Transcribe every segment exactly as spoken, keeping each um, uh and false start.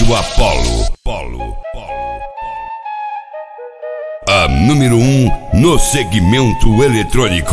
Rádio Apollo. Polo, Polo, a número um no segmento eletrônico.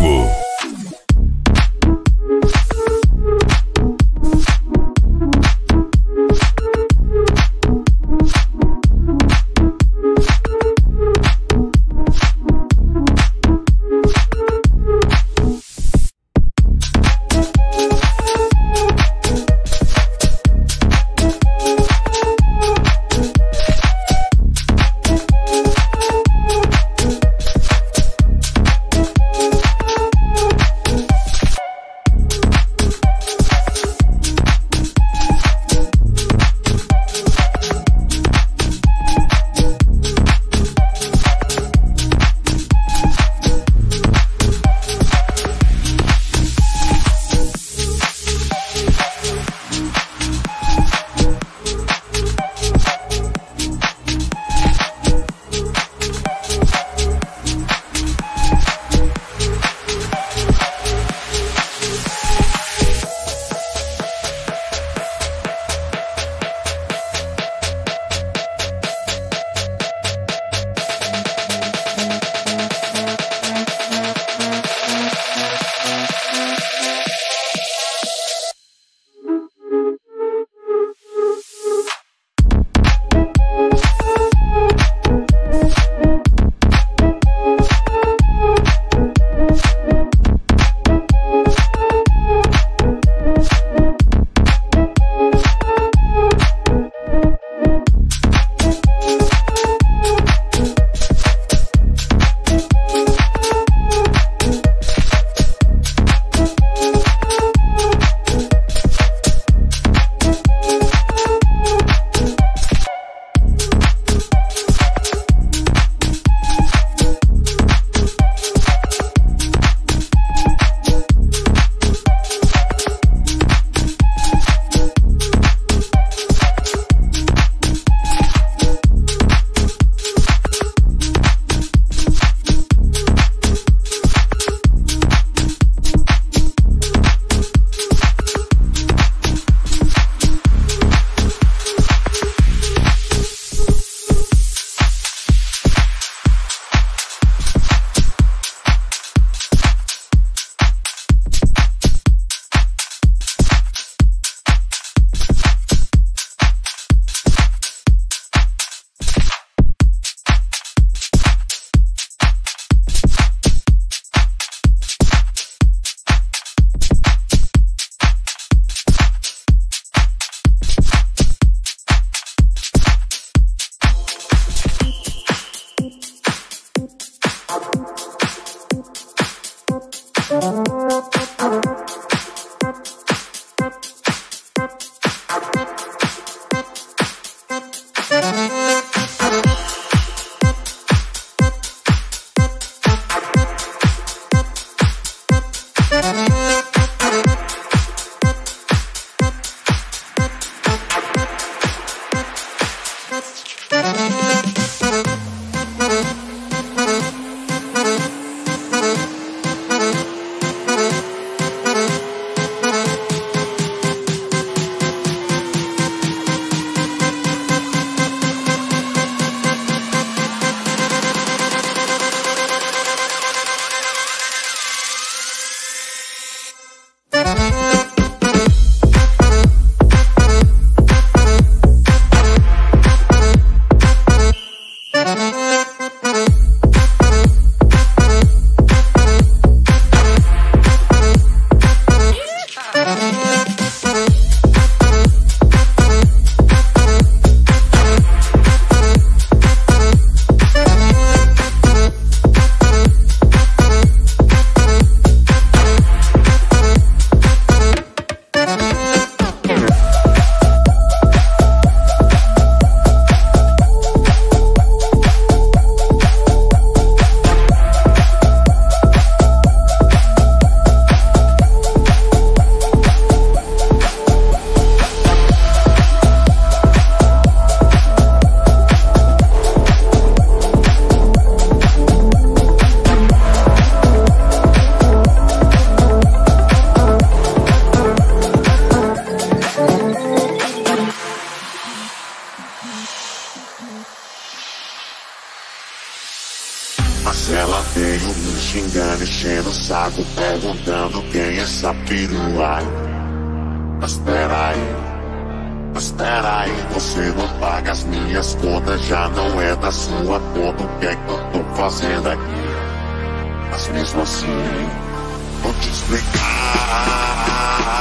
Mas ela veio me xingando, enchendo o saco, perguntando quem é essa perua. Mas peraí, mas peraí, você não paga as minhas contas, já não é da sua conta. O que é que eu tô fazendo aqui? Mas mesmo assim, vou te explicar.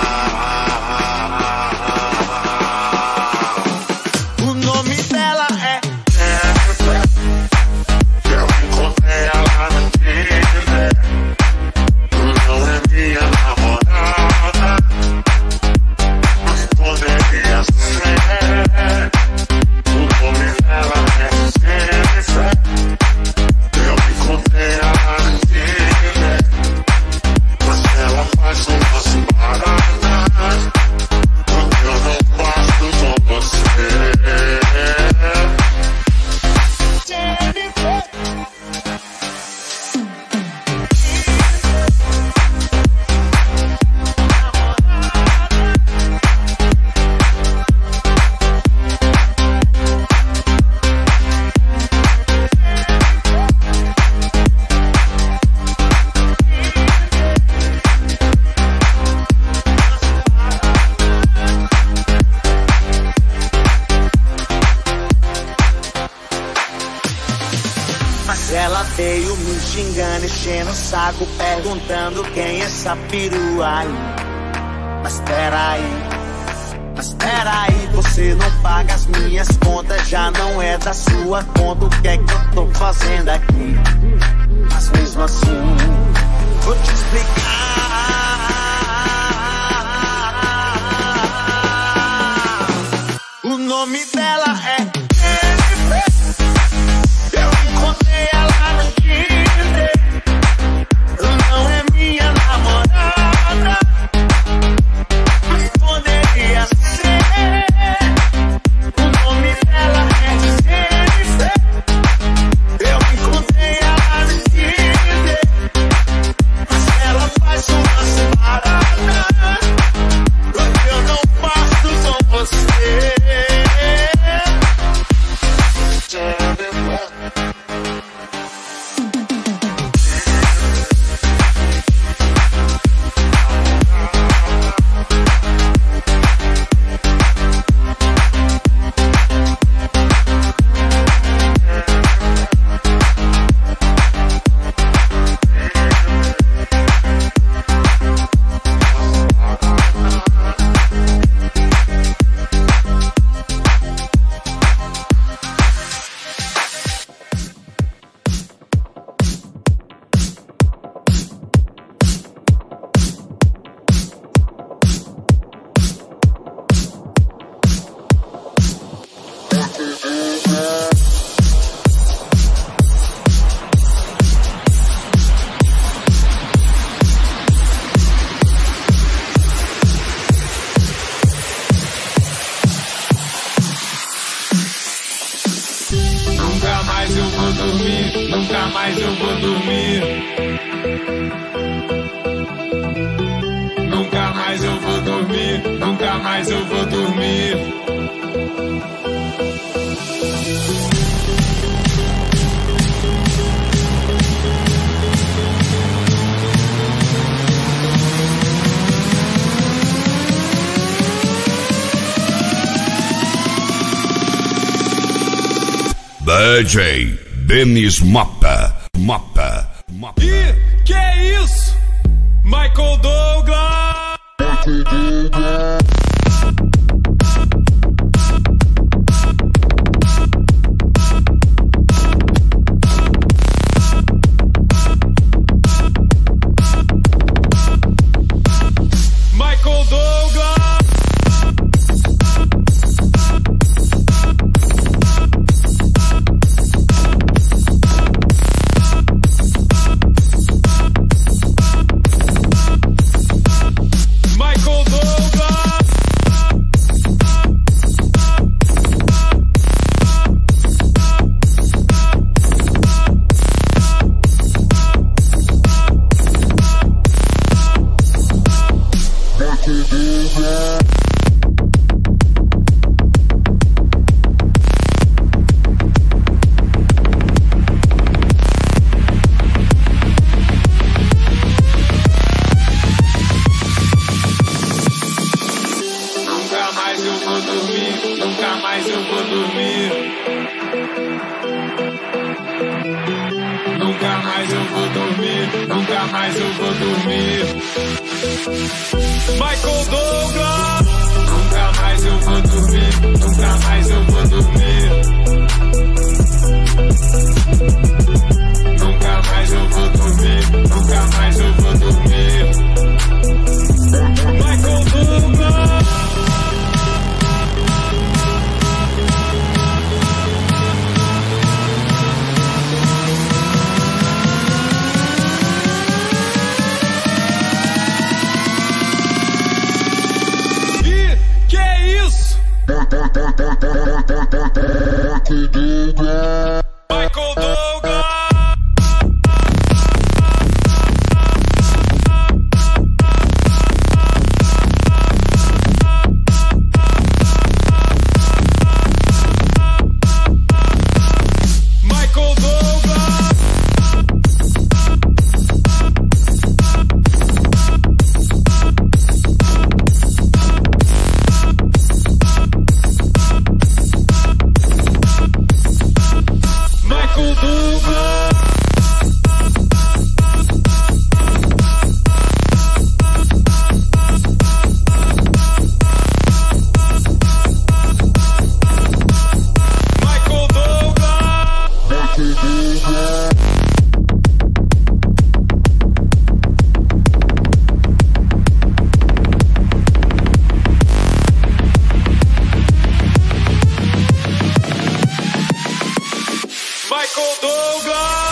O nome dela é Jennifer. Eu encontrei ela no Tinder. Não é minha namorada, mas poderia ser. O nome dela é Jennifer. Eu encontrei ela no Tinder, mas ela faz umas paradas quando eu não passo com você. Jennifer. Mas ela veio me xingando, enchendo o saco, perguntando quem é essa perua aí. Mas peraí, mas peraí, você não paga as minhas contas, já não é da sua conta. O que é que eu tô fazendo aqui? Mas mesmo assim, vou te explicar. O nome dela é Jennifer. Eu encontrei ela no Tinder. Não é minha namorada, mas poderia ser. O nome dela é Jennifer. Eu encontrei ela no Tinder, mas ela faz umas paradas quando eu não passo com você. Nunca mais eu vou dormir, nunca mais eu vou dormir. Nunca mais eu vou dormir, nunca mais eu vou dormir. D J Denis Mapa, Mapa, Mapa. Ih, que é isso? Michael Douglas! Michael Douglas. Michael Douglas! Michael Douglas! dormir. Nunca mais eu vou dormir, nunca mais eu vou dormir. Michael Douglas. Nunca mais eu vou dormir, nunca mais eu vou dormir. Nunca mais eu vou dormir, nunca mais eu vou dormir. Michael Douglas. Michael Douglas. Michael Douglas. Michael Douglas. Michael Douglas.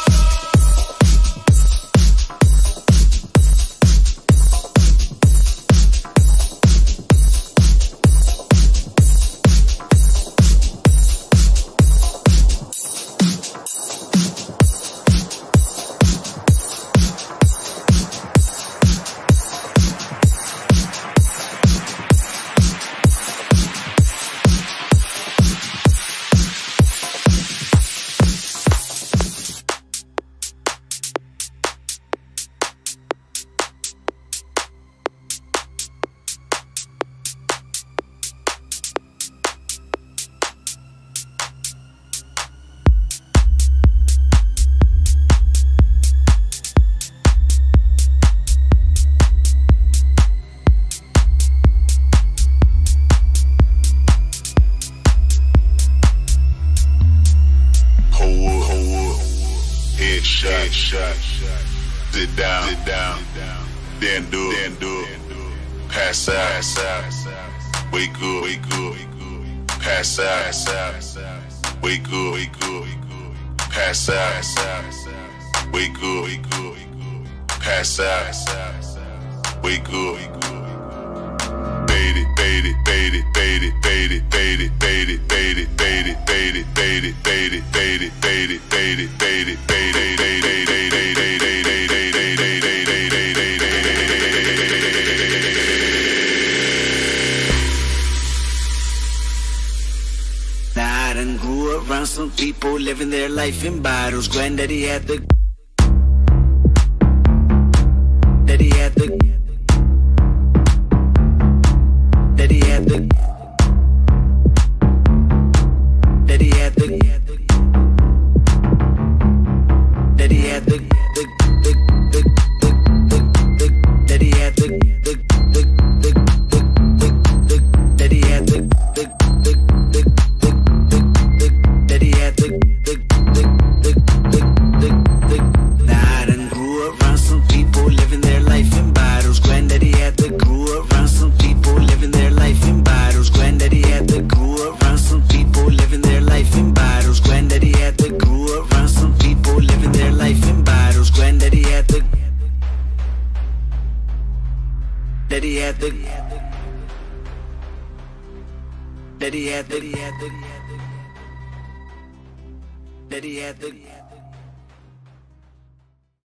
Shot, shot, sit down, sit down, then do, then do, pass out, pass out, wake up, wake up, pass out, pass out, wake up, wake up, pass out, pass out, wake up, wake up, pass out, wake up, fade it, fade it, fade it, fade it, fade it, fade it, fade it, fade it, fade it, fade it, fade it, fade it, fade it, fade it, fade it, fade it, fade it. I done grew around some people living their life in bottles. Granddaddy had the Daddy had the Daddy had the Daddy had the Daddy had the the the the the Daddy had the the the the Daddy had the the the Daddy had the the the the the Now I done grew around some people living their life in bottles. Granddaddy had the grew around some people living their life in bottles. Granddaddy had the grew around some people living their life in bottles. Granddaddy had the grew around some people living their life in bottles. Granddaddy had the Daddy had the Daddy had the Daddy had the Daddy had the